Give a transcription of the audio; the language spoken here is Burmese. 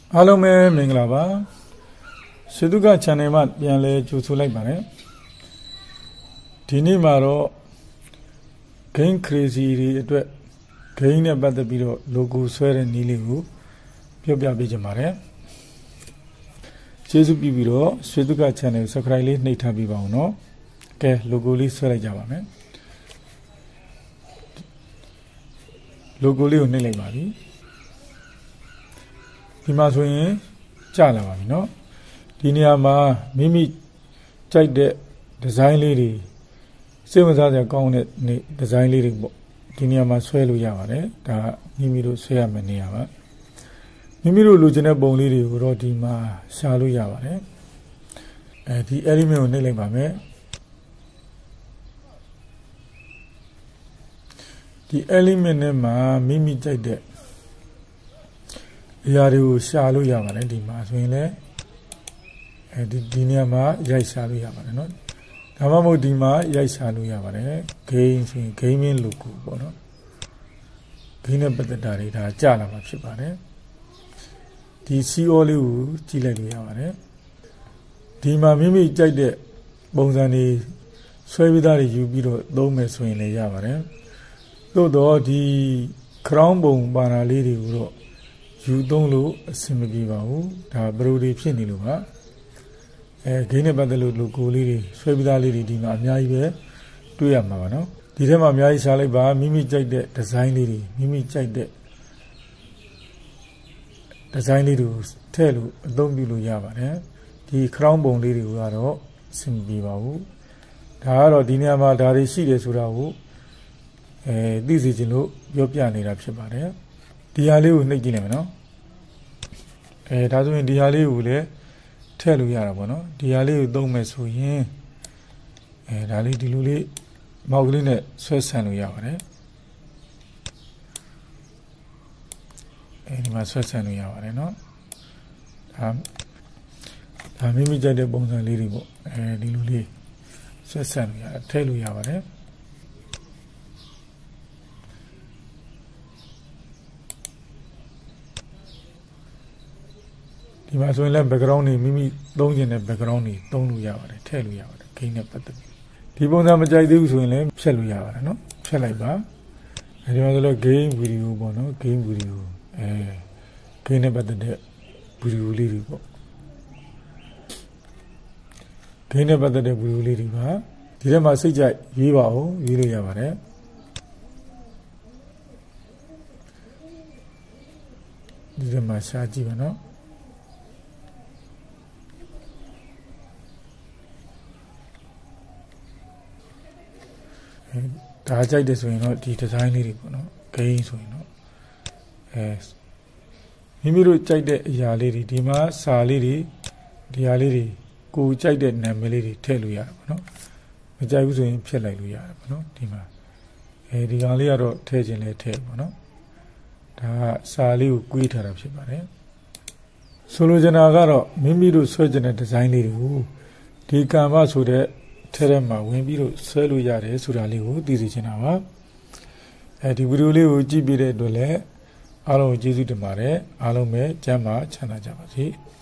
အားလုံးပဲမင်္ဂလာပါစေတုက channel မှာပြန်လဲကြိုဆိုလိုက်ပါတယ်ဒီနေ့မှာတော့ gain crazy တွေအတွက် gain နဲ့ပတ်သက်ပြီးတော့ logo ဆွဲတဲ့နည်းလေးကိုပြောပြပေးချင်ပါတယ်ကျေးဇူးပြုပြီးတော့စေတုက channel ကို subscribe လေးနှိပ်ထားပေးပါဦးနော်ကဲ logo လေးဆွဲလိုက်ကြပါမယ် logo လေးကိုနှိပ်လိုက်ပါပြီဒီမှာဆိုရင်ကြာလာပါပြီเนาะဒီနေရာမှာမိမိကြိုက်တဲ့ဒီဇိုင်းလေးတွေစိတ်ဝင်စားစရာကောင်းတဲ့ဒီဇိုင်းလေးတွေပေါ့ဒီနေရာမှာဆွဲလို့ရပါတယ်ဒါမိမိတို့ဆွဲရမယ့်နေရာပါမိမိတို့လိုချင်တဲ့ပုံလေးတွေကိုတော့ဒီမှာရှာလို့ရပါတယ်ဒီ element ကိုနှိပ်လိုက်ပါမယ်ဒီ element နဲ့မှာမိမိကြိုက်တဲ့အရာတွေကိုရှာလို့ရပါတယ်ဒီမှာဆိုရင်လည်းဒီနေရာမှာရိုက်ရှာလို့ရပါတယ်เนาะဒါမှမဟုတ်ဒီမှာရိုက်ရှာလို့ရပါတယ် gain ဆိုရင် gaming logo ပေါ့เนาะ gain နဲ့ပတ်သက်တာတွေဒါကြာလာမှာဖြစ်ပါတယ်ဒီ CO လေးကိုကြည့်လိုက်လို့ရပါတယ်ဒီမှာမိမိကြိုက်တဲ့ပုံစံတွေဆွဲပြီးသားတွေယူပြီးတော့သုံးမယ်ဆိုရင်လည်းရပါတယ်သို့တော့ဒီ crown ပုံပါတာလေးတွေကိုတော့ယူသုံးလို့အဆင်မပြေပါဘူးဒါဘရိုတွေဖြစ်နေလို့ပါဂိမ်းနဲ့ပတ်သက်လို့ logo လေးတွေဆွဲပြီးသားလေးတွေဒီမှာအများကြီးပဲတွေ့ရမှာပါနော်ဒီထဲမှာအများကြီးရှားလိုက်ပါမိမိကြိုက်တဲ့ဒီဇိုင်းလေးတွေမိမိကြိုက်တဲ့ဒီဇိုင်းလေးတွေထည့်လို့အသုံးပြုလို့ရပါတယ်ဒီ crown ပုံလေးတွေကတော့အဆင်မပြေပါဘူးဒါကတော့ဒီနေရာမှာဒါတွေရှိတယ်ဆိုတာကိုသိစေချင်လို့ပြောပြနေတာဖြစ်ပါတယ်ဒီဟာလေးကိုနှိပ်ကြည့်လိုက်မယ်နော်ဒါဆိုရင်ဒီဟာလေးကိုလည်းထည့်လို့ရတာပေါ့နော်ဒီဟာလေးကိုသုံးမယ်ဆိုရင်ဒါလေးဒီလိုလေးမောက်ကလေးနဲ့ဆွဲဆန်လို့ရပါတယ်ဒီမှာဆွဲဆန်လို့ရပါတယ်နော်ဒါမိမိကြိုက်တဲ့ပုံစံလေးတွေပေါ့ဒီလိုလေးဆွဲဆန်လို့ရထည့်လို့ရပါတယ်ဒီမှာဆိုရင်လည်း background တွေမိမိသုံးကျင်တဲ့ background တွေသုံးလို့ရပါတယ်ထည့်လို့ရပါတယ် gain နဲ့ပတ်သက်ပြီးဒီပုံစံမကြိုက်သေးဘူးဆိုရင်လည်းဖြတ်လို့ရပါတယ်နော်ဖြတ်လိုက်ပါဒီမှာဆိုတော့ gain video ပေါ့နော် gain video gain နဲ့ပတ်သက်တဲ့ video လေးတွေပေါ့ gain နဲ့ပတ်သက်တဲ့ video လေးတွေပါဒီထဲမှာစိတ်ကြိုက်ရေးပါအောင်ရေးလို့ရပါတယ်ဒီထဲမှာရှားကြည့်ပါနော်ဒါကြိုက်တယ်ဆိုရင်တော့ဒီဒီဇိုင်းလေးတွေပေါ့နော် gain ဆိုရင်တော့မိမိတို့ကြိုက်တဲ့အရာလေးတွေဒီမှာစာလေးတွေဒီဟာလေးတွေကိုကြိုက်တဲ့နာမည်လေးတွေထည့်လို့ရတယ်ပေါ့နော်မကြိုက်ဘူးဆိုရင်ဖြတ်လိုက်လို့ရတယ်ပေါ့နော်ဒီမှာဒီကောင်လေးကတော့ထည့်ခြင်းလဲထည့်ပေါ့နော်ဒါကစာလေးကိုကွေးထားတာဖြစ်ပါတယ်ဆိုလိုချင်တာကတော့မိမိတို့ဆွဲကျင်တဲ့ဒီဇိုင်းလေးတွေကိုဒီကံမဆိုတဲ့ထဲထဲမှာဝင်ပြီးတော့ဆွဲလို့ရတယ်ဆိုတာလေးကိုသိစေချင်တာပါဒီဗီဒီယိုလေးကိုကြည့်ပြတဲ့အတွက်လည်းအားလုံးကျေးဇူးတင်ပါတယ်အားလုံးပဲကျမ်းမာချမ်းသာကြပါစေ